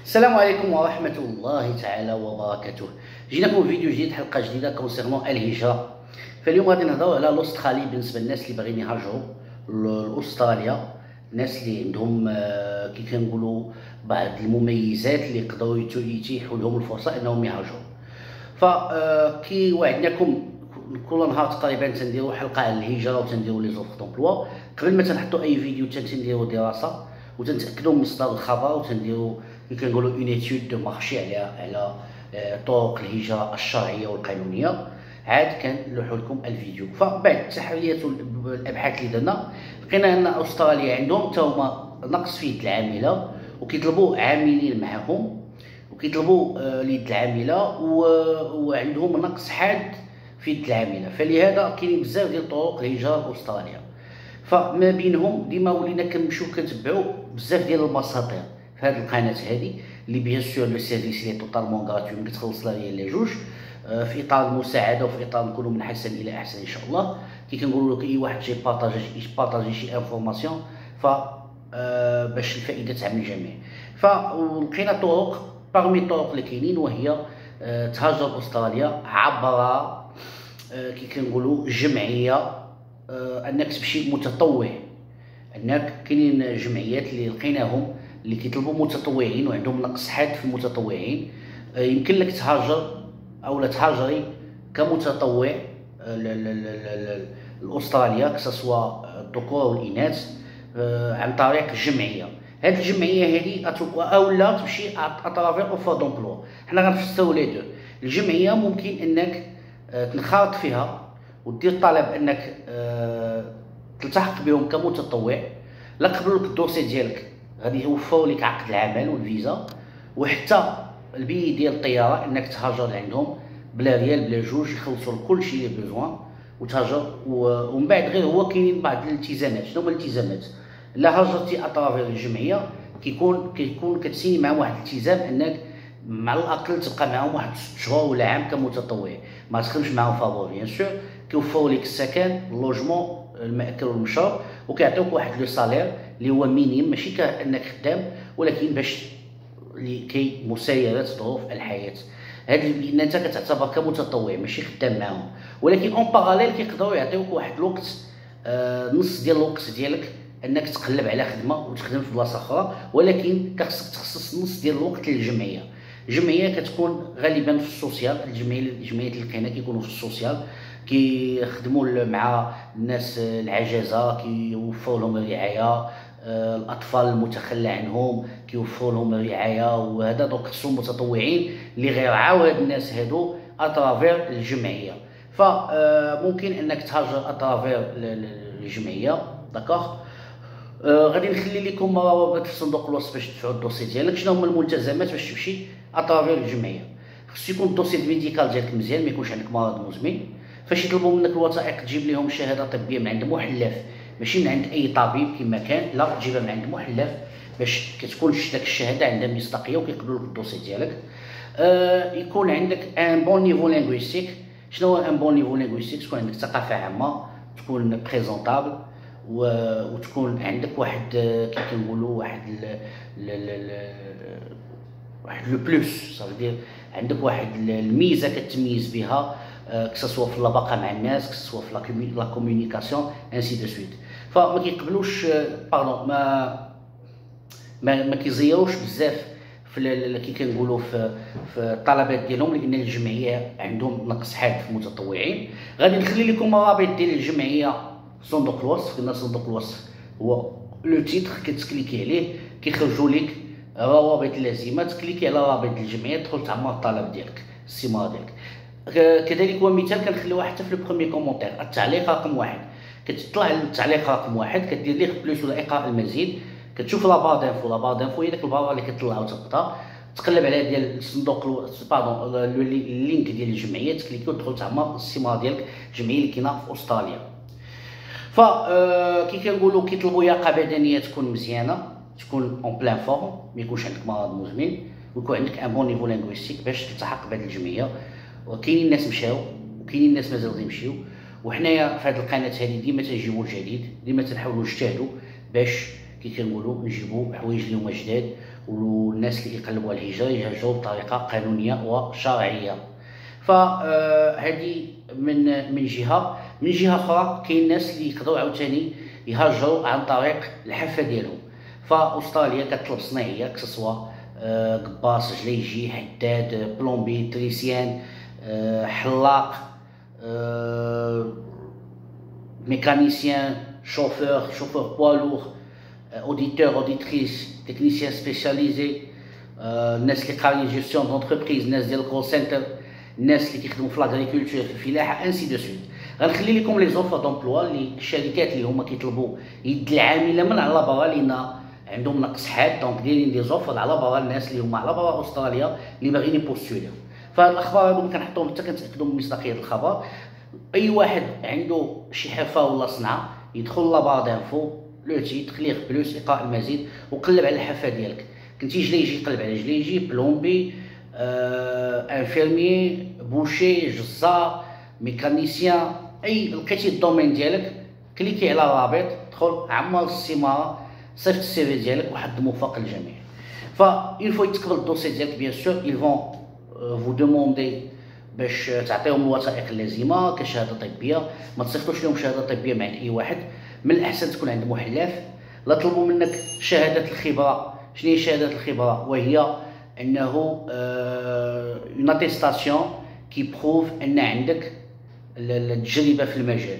السلام عليكم ورحمة الله تعالى وبركاته. جيناكم فيديو جديد، حلقة جديدة كونسيرنون الهجرة. فاليوم غادي نهضروا على الاسترالي بالنسبة للناس اللي باغيين يهاجروا لاستراليا، الناس اللي عندهم كي كنقولوا بعض المميزات اللي يقدروا يتيحوا لهم الفرصة انهم يهاجروا. كي وعدناكم كل نهار تقريبا تنديروا حلقة على الهجرة وتنديروا لي زوفر دومبلوا. قبل ما تنحطوا اي فيديو تنديروا دراسة وتنتاكدوا من مصدر الخبر وتنديروا اللي كنقولوا اون ايتود دو مارشي على طرق الهجره الشرعيه والقانونيه. عاد كنلوحوا لكم الفيديو. فبعد تحليات الابحاث اللي درنا لقينا ان استراليا عندهم حتى هما نقص في يد العامله، وكيطلبوا عاملين معهم، وكيطلبوا اليد العامله، وعندهم نقص حاد في يد العامله. فلهذا كاينين بزاف ديال طرق الهجره لاستراليا. فما بينهم ديما ولينا كنمشيو كنتبعوا بزاف ديال المساطير في هذه القناه هذه اللي بيان سور لو سيرفيس لي توتالمون غراتوي، ما كتخلص لا هي لا جوج، في اطار المساعده وفي اطار نكونوا من حسن الى احسن ان شاء الله. كي كنقولوا لك اي واحد يبارطاجي شي انفورماسيون ف باش الفائده تعم الجميع. فلقينا طرق باغمي الطرق اللي كاينين، وهي تهاجر استراليا عبر كي كنقولوا جمعيه، انك تمشي متطوع. انك كاينين جمعيات اللي لقيناهم اللي كيطلبوا متطوعين وعندهم نقص حاد في المتطوعين. يمكن لك تهاجر او لا تهاجري كمتطوع لاستراليا، كسوا الذكور والاناث، عن طريق الجمعيه. هذه الجمعيه هذه او لا تمشي اترافير اوفر دومبلوا. حنا غنفسروا لي دو. الجمعيه ممكن انك تنخرط فيها ودير طلب انك تلتحق بهم كمتطوع. لا قبلوا لك الدوسي ديالك غادي يوفروا لك عقد العمل والفيزا، وحتى البي ديال الطياره انك تهاجر عندهم بلا ريال بلا جوج، يخلصوا لك كلشي اللي بيزوان وتهاجر. ومن بعد غير هو كاينين بعض الالتزامات. شنو هما الالتزامات؟ لا هاجرتي اترافير الجمعيه كيكون كتسيني معهم واحد الالتزام انك مع الاقل تبقى معهم واحد 6 شهور ولا عام كمتطوع، ما تخدمش معهم فابور. بيان سور كيوفروا لك السكن، اللوجمون، المأكل والمشروب، وكيعطيوك واحد لو سالير اللي هو مينيم، ماشي كانك خدام، ولكن باش لكي مسايره ظروف الحياه. هاد بان انت كتعتبر كمتطوع ماشي خدام معاهم، ولكن اون باراليل كيقدروا يعطيوك واحد الوقت، نص ديال الوقت ديالك انك تقلب على خدمه وتخدم في بلاصه اخرى، ولكن كخصك تخصص نص ديال الوقت للجمعيه. الجمعيه كتكون غالبا في السوسيال. الجمعيات اللي لقينا كيكونوا في السوسيال، كيخدموا مع الناس العجزه، كيوفروا لهم الرعايه، الاطفال المتخلى عنهم كيوفروا لهم الرعايه. وهذا دونك خصهم متطوعين اللي غيرعاو هاد الناس هادو اترافير الجمعيه. فممكن انك تهاجر اترافير الجمعيه. داكوغ. غادي نخلي لكم روابط في صندوق الوصف باش تدفعوا الدوسي ديالك. شنو هما الملتزمات باش تمشي اترافير الجمعيه؟ خصو يكون الدوسي الميديكال ديالك مزيان، ما يكونش عندك مرض مزمن. فاش يطلبوا منك الوثائق تجيب لهم شهاده طبيه من عند محلف، ماشي من عند اي طبيب كما كان، لا تجيبها من عند محلف باش كتكون داك الشهاده عندها مصداقيه وكيقبلوا لك الدوسي ديالك. يكون عندك ان بون نيفو لينغويستيك. شنو هو ان بون نيفو لينغويستيك؟ تكون عندك ثقافه عامه، تكون بريزونطابل، وتكون عندك واحد كي كنقولوا واحد لو بلوس، صافي عندك واحد الميزه كتميز بها، كسوا في اللباقه مع الناس، كسوا في لا كومونيكاسيون انسي دو سويت. فما كيقبلوش باردون، ما كيزيروش بزاف في كي كنقولوا في الطلبات ديالهم، لان الجمعيه عندهم نقص حاد في المتطوعين. غادي نخلي لكم مرابط ديال الجمعيه في صندوق الوصف. قلنا صندوق الوصف هو لو تيتر، كتكليكي عليه كيخرجوا لك روابط اللازمه، تكليكي على رابط الجمعيه تدخل تعمر الطلب ديالك، السيماره ديالك. كذلك هو مثال كنخليوه حتى في البروميي كومونتير، التعليق رقم 1. كتطلع التعليق رقم 1 كدير ليه بلوس ولا اقراء المزيد، كتشوف لا بار دانفو. لا بار دانفو هي داك البار اللي كتطلع وتبقى تقلب على ديال الصندوق باردون اللينك ديال الجمعيه، تكليكي وتدخل تعمر السيماره ديالك، الجمعيه اللي كاينه في استراليا. كي كنقولوا كيطلبوا لياقه بدنيه تكون مزيانه، تكون اون بلان فورم، ما يكونش عندك مرض مزمن، ويكون عندك ان بون نيفو لينغويستيك باش تلتحق بهذه الجمعيه. وكاينين الناس مشاو وكاينين الناس مازال غادي يمشيو، وحنايا في هذه القناه هذه ديما تنجيبوا الجديد، ديما تنحاولوا نجتهدوا باش كي كنقولوا نجيبوا حوايج اللي هما جداد والناس اللي كيقلبوا على الهجره يهاجروا بطريقه قانونيه وشرعيه. فهذه من جهه. من جهه اخرى كاين الناس اللي يقدروا عاوتاني يهاجروا عن طريق الحافه ديالهم. فاستراليا كتطلب صناعيه كسوا قباص، جليجي، حداد، بلومبي، تريسيان، حلاق، ميكانيسيان، شوفور بوالور، اوديتور، اوديتريس، تكنيسيان سبيسياليزي، الناس اللي قاريين جيستيون دونتربريز، الناس ديال الكول سنتر، الناس اللي كيخدموا في لاغريكولتور، في الفلاحه، انسي دو سويت. غنخلي لكم لي زوفر دومبلوا اللي الشركات اللي هما كيطلبوا يد العامله من على برا، لان عندهم نقص حاد، دونك دايرين دي زوفر على برا الناس اللي هما على برا استراليا اللي باغيين يبوستوليو. فهاد الاخبار هادو كنحطوهم حتى كنتاكدوا من مصداقيه الخبر. اي واحد عنده شي حرفه ولا صنعه يدخل لابار دانفو لو تيتر كليغ بلوس اقراء المزيد وقلب على الحرفه ديالك. كنتي جليجي قلب على جليجي، بلومبي، انفيرمي، بوشي، جزار، ميكانيسيان، اي لقيتي الدومين ديالك كليكي على الرابط، دخل عمر الاستماره، صيفط السي في ديالك وحد موفق للجميع. اون فوا يتقبل الدوسي ديالك بيان سور ils vont vous demander باش تعطيهم الوثائق اللازمه كشهاده طبيه. ما تصيفطوش لهم شهاده طبيه مع اي واحد، من الاحسن تكون عند محلف. لا طلبوا منك شهاده الخبره. شنو هي شهاده الخبره؟ وهي انه اون اتيستاسيون كي بروف ان عندك التجربه في المجال.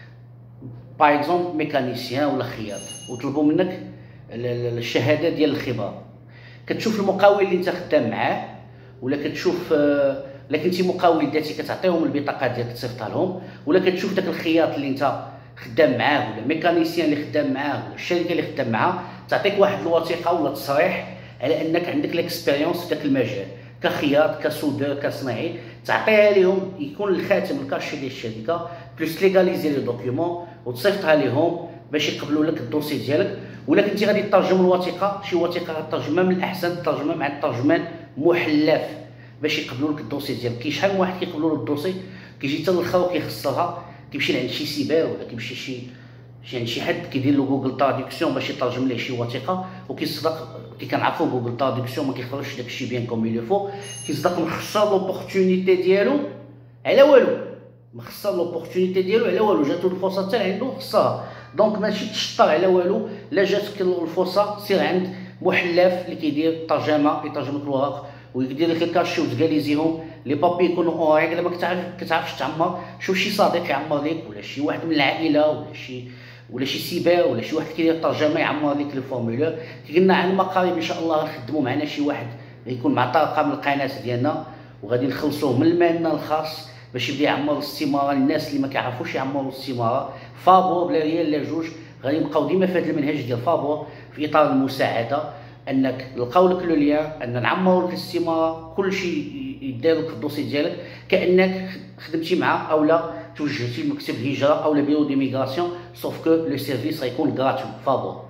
باغ اكزومبل ميكانيسيان ولا خياط وطلبوا منك الشهاده ديال الخبره، كتشوف المقاول اللي انت خدام معاه، ولا كتشوف الا كنتي مقاول ذاتي كتعطيهم البطاقه ديالك تصيفطها لهم، ولا كتشوف داك الخياط اللي انت خدام معاه ولا ميكانيسيان اللي خدام معاه ولا الشركه اللي خدام معاها تعطيك واحد الوثيقه ولا تصريح على انك عندك ليكسبيريونس في داك المجال كخياط كسودور كصناعي، تعطيها لهم يكون الخاتم الكاشي ديال الشركه بلوس ليغاليزي لي دوكيومون وتصيفطها لهم باش يقبلوا لك الدوسي ديالك. ولا كنتي غادي تترجم الوثيقه شي وثيقه غترجمها، من الاحسن تترجمها مع الترجمان محلف باش يقبلوا لك الدوسي ديالك. كاين شحال من واحد كيقبلوا له الدوسي كيجي حتى الاخر وكيخسرها، كيمشي لعند شي سيبر ولا كيمشي عند شي حد كيدير له جوجل تراديكسيون باش يترجم ليه شي وثيقه، وكيصدق كي كنعرفوا جوجل تراديكسيون ما كيخرجش داكشي بيان كوم يلو فو، كيصدق مخسر لوبورتونيتي ديالو على والو، مخسر لوبورتونيتي ديالو على والو، جاتو الفرصه حتى عنده خسرها. دونك ماشي تشطر على والو، لا جاتك الفرصه سير عند محلف اللي كيدير ترجمه، يترجم لك الوراق ويدير لك الكاشي وتكاليزيهم لي بابي يكونوا اون ريغل. ما كتعرفش تعمر، شوف شي صديق يعمر لك، ولا شي واحد من العائله، ولا شي سيبر، ولا شي واحد كيدير الترجمه يعمر لك لي فورمولور. قلنا عن المقارب ان شاء الله نخدموا معنا شي واحد يكون معطى رقم القناه ديالنا وغادي نخلصوه من مالنا الخاص باش يبدا يعمر الاستماره للناس اللي ما كيعرفوش يعمروا الاستماره. فابور بلا ريال لا جوج، غادي نبقاو ديما في هذا المنهج ديال فابور في اطار المساعده، انك نلقاو لك لو ليان، ان نعمروا لك الاستماره، كلشي يدير لك في الدوسي ديالك كانك خدمتي مع اولا توجهتي لمكتب الهجره او بيرو ديميغراسيون، سوف كو لو سيرفيس غيكون غراتوي فابور.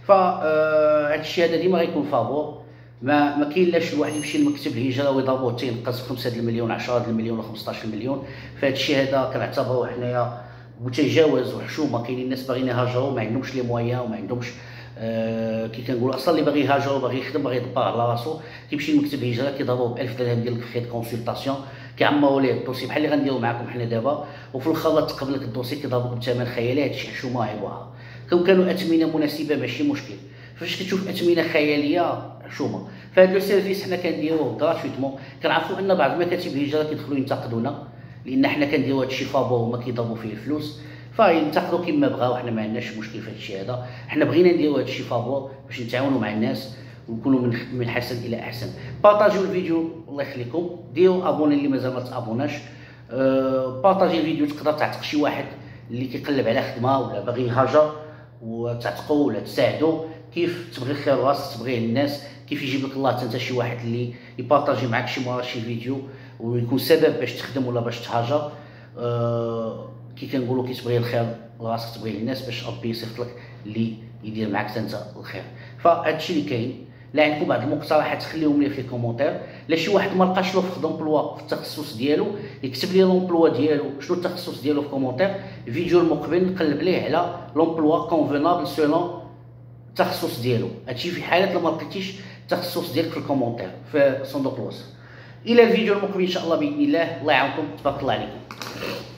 هادشي هذا ديما غيكون فابور. ما كاين لاش الواحد يمشي لمكتب الهجره ويضربوه تينقص 5 المليون 10 المليون ولا 15 المليون. فهادشي هذا كنعتبروه حنايا متجاوز وحشومه. كاينين الناس باغيين يهاجروا ما عندهمش لي مويان وما عندهمش كي كنقولوا اصلا اللي باغي يهاجر باغي يخدم باغي يدبر على راسو كيمشي لمكتب الهجره كيضربوه ب 1000 درهم ديال الفخيط كونسلطاسيون، كيعمروا ليه الدوسي بحال اللي غنديروا معكم حنا دابا، وفي الاخر لا تقبل لك الدوسي كيضربوك بثمن خيالي. هادشي حشومه عيبوها. كانوا اثمنه مناسبه ماشي مشكل، فاش كتشوف اثمنه خياليه حشومه. فهاد لو سيرفيس حنا كنديروه غراتويتمون. كنعرفوا ان بعض مكاتب الهجره كيدخلوا ينتقدونا لان حنا كنديروا هادشي فابور وما كيضربوا فيه الفلوس، فينتقدوا كما بغاو. حنا ما عندناش مشكل في هادشي هذا، حنا بغينا نديروا هادشي فابور باش نتعاونوا مع الناس ونكونوا من حسن الى احسن. بارطاجيو الفيديو الله يخليكم، ديروا ابوني اللي مازال ما تابوناش، بارطاجي الفيديو تقدر تعتق شي واحد اللي كيقلب على خدمه ولا باغي يهاجر وتعتقوا ولا تساعدوا. كيف تبغي الخير راسك تبغيه الناس، كيف يجيب لك الله حتى شي واحد اللي يبارطاجي معك شي مره شي فيديو ويكون سبب باش تخدم ولا باش تهاجر. كي كنقولوا كي تبغي الخير راسك تبغيه الناس باش ربي يصيفط لك اللي يدير معك حتى انت الخير. فهادشي اللي كاين. لا عندكم بعض المقترحات خليهم لي في لي كومونتير. لا شي واحد ما لقاش له في دومبلوا في التخصص ديالو يكتب لي لومبلوا ديالو شنو التخصص ديالو في كومونتير. الفيديو المقبل نقلب ليه على لومبلوا كونفينابل سولون التخصص ديالو. هادشي في حاله لما لقيتيش التخصص ديالك في الكومونتير في صندوق الوصف. الى الفيديو المقبل ان شاء الله باذن الله. الله يعاونكم، تبارك الله عليكم.